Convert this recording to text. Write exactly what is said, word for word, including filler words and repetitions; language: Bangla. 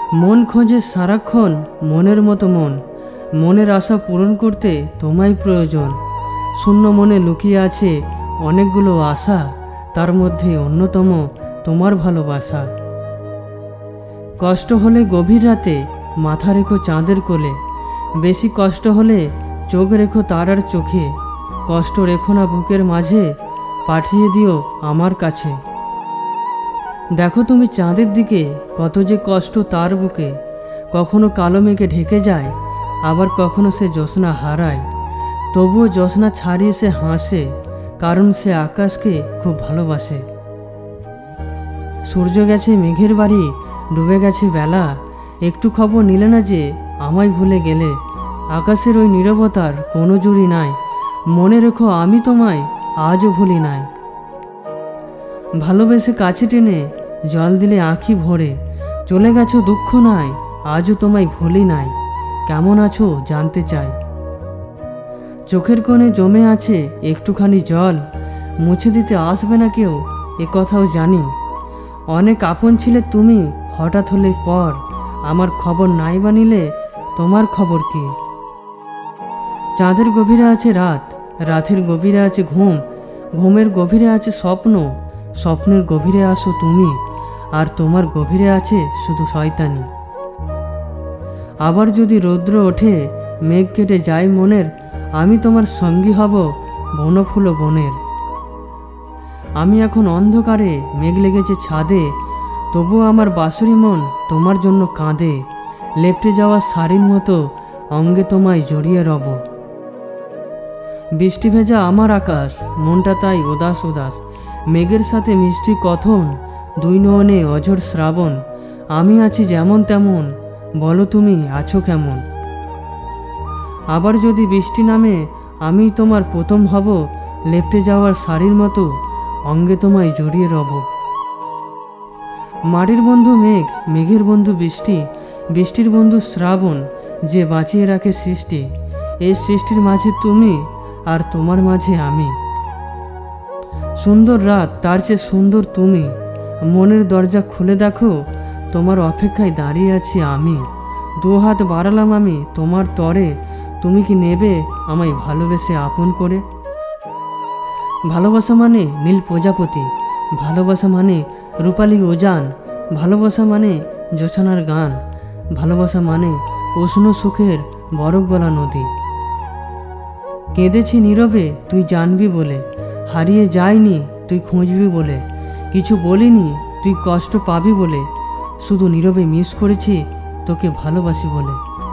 মন খোঁজে সারাক্ষণ মনের মতো মন, মনের আশা পূরণ করতে তোমায় প্রয়োজন। শূন্য মনে লুকিয়ে আছে অনেকগুলো আশা, তার মধ্যে অন্যতম তোমার ভালোবাসা। কষ্ট হলে গভীর রাতে মাথা রেখো চাঁদের কোলে, বেশি কষ্ট হলে চোখ রেখো তারার চোখে। কষ্ট রেখো না বুকের মাঝে, পাঠিয়ে দিও আমার কাছে। দেখো তুমি চাঁদের দিকে, কত যে কষ্ট তার বুকে। কখনো কালো মেঘে ঢেকে যায়, আবার কখনো সে জ্যোৎস্না হারায়। তবুও জ্যোৎস্না ছাড়িয়ে সে হাসে, কারণ সে আকাশকে খুব ভালোবাসে। সূর্য গেছে মেঘের বাড়ি, ডুবে গেছে বেলা, একটু খবর নিলে না যে আমায় ভুলে গেলে। আকাশের ওই নীরবতার কোনো জুড়ি নাই, মনে রেখো আমি তোমায় আজও ভুলি নাই। ভালোবেসে কাছে টেনে জল দিলে আঁখি ভরে, চলে গেছো দুঃখ নাই, আজও তোমায় ভুলি নাই। কেমন আছো জানতে চাই। চোখের কোণে জমে আছে একটুখানি জল, মুছে দিতে আসবে না কেউ, এ কথাও জানি। অনেক আপন ছিলে তুমি, হঠাৎ হলে পর, আমার খবর নাই বা নিলে তোমার খবর কি। চাঁদের গভীরে আছে রাত, রাতের গভীরে আছে ঘুম, ঘুমের গভীরে আছে স্বপ্ন, স্বপ্নের গভীরে আসো তুমি, আর তোমার গভীরে আছে শুধু শয়তানি। আবার যদি রৌদ্র ওঠে মেঘ কেটে যায় মনের, আমি তোমার সঙ্গী হব বনফুল বনের। আমি এখন অন্ধকারে, মেঘ লেগেছে ছাদে, তবুও আমার বাঁশরি মন তোমার জন্য কাঁদে। লেপ্টে যাওয়া শাড়ির মতো অঙ্গে তোমায় জড়িয়ে রব। বৃষ্টি ভেজা আমার আকাশ, মনটা তাই উদাস উদাস। মেঘের সাথে মিষ্টি কথন, দুই নয়নে অঝোর শ্রাবণ। আমি আছি যেমন তেমন, বলো তুমি আছো কেমন। আবার যদি বৃষ্টি নামে আমি তোমার প্রথম হব, লেপ্টে যাওয়ার শাড়ির মতো অঙ্গে তোমায় জড়িয়ে রব। মাটির বন্ধু মেঘ, মেঘের বন্ধু বৃষ্টি, বৃষ্টির বন্ধু শ্রাবণ, যে বাঁচিয়ে রাখে সৃষ্টি। এই সৃষ্টির মাঝে তুমি, আর তোমার মাঝে আমি। সুন্দর রাত, তার চেয়ে সুন্দর তুমি। মনের দরজা খুলে দেখো, তোমার অপেক্ষায় দাঁড়িয়ে আছি আমি। দু হাত বাড়ালাম আমি তোমার তরে, তুমি কি নেবে আমায় ভালোবেসে আপন করে। ভালোবাসা মানে নীল প্রজাপতি, ভালোবাসা মানে রূপালী উজান, ভালোবাসা মানে জোছনার গান, ভালোবাসা মানে উষ্ণ সুখের বরফ গলা নদী। কেঁদেছি নীরবে তুই জানবি বলে, হারিয়ে যায়নি তুই খুঁজবি বলে, কিছু বলিনি তুই কষ্ট পাবি বলে, শুধু নীরবে মিস করেছি তোকে ভালোবাসি বলে।